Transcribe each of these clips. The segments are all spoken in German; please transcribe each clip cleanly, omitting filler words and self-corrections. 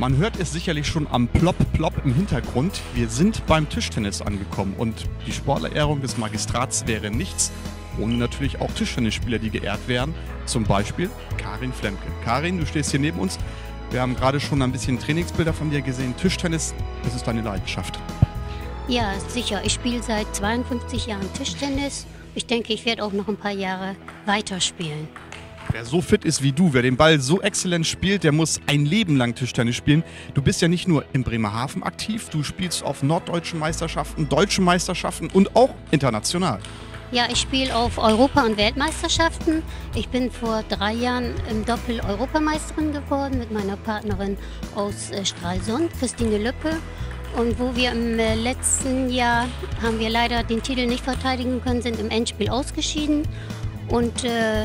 Man hört es sicherlich schon am Plopp-Plopp im Hintergrund. Wir sind beim Tischtennis angekommen und die Sportlerehrung des Magistrats wäre nichts ohne natürlich auch Tischtennisspieler, die geehrt werden. Zum Beispiel Karin Flemke. Karin, du stehst hier neben uns. Wir haben gerade schon ein bisschen Trainingsbilder von dir gesehen. Tischtennis, das ist deine Leidenschaft. Ja, sicher. Ich spiele seit 52 Jahren Tischtennis. Ich denke, ich werde auch noch ein paar Jahre weiterspielen. Wer so fit ist wie du, wer den Ball so exzellent spielt, der muss ein Leben lang Tischtennis spielen. Du bist ja nicht nur in Bremerhaven aktiv, du spielst auf norddeutschen Meisterschaften, deutschen Meisterschaften und auch international. Ja, ich spiele auf Europa- und Weltmeisterschaften. Ich bin vor 3 Jahren im Doppel Europameisterin geworden mit meiner Partnerin aus Stralsund, Christine Lüppe. Und wo wir im letzten Jahr haben wir leider den Titel nicht verteidigen können, sind im Endspiel ausgeschieden. Und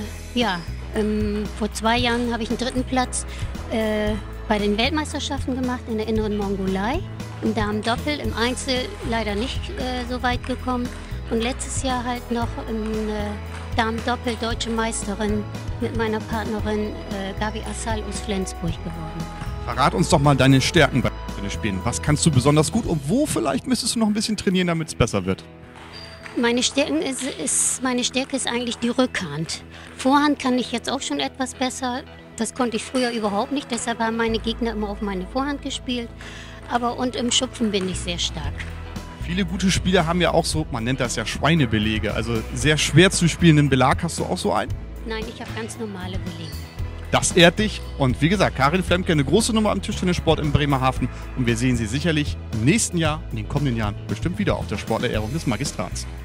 vor 2 Jahren habe ich einen 3. Platz bei den Weltmeisterschaften gemacht in der Inneren Mongolei. Im Damen-Doppel, im Einzel leider nicht so weit gekommen. Und letztes Jahr halt noch im Damen-Doppel deutsche Meisterin mit meiner Partnerin Gabi Assal aus Flensburg geworden. Verrat uns doch mal deine Stärken beim Tennisspielen. Was kannst du besonders gut und wo vielleicht müsstest du noch ein bisschen trainieren, damit es besser wird? Meine Stärke ist eigentlich die Rückhand. Vorhand kann ich jetzt auch schon etwas besser. Das konnte ich früher überhaupt nicht, deshalb haben meine Gegner immer auf meine Vorhand gespielt. Und im Schupfen bin ich sehr stark. Viele gute Spieler haben ja auch so, man nennt das ja Schweinebelege, also sehr schwer zu spielenden Belag. Hast du auch so einen? Nein, ich habe ganz normale Belege. Das ehrt dich. Und wie gesagt, Karin Flemke, eine große Nummer am Tischtennissport in Bremerhaven. Und wir sehen sie sicherlich im nächsten Jahr, in den kommenden Jahren bestimmt wieder auf der Sportlerehrung des Magistrats.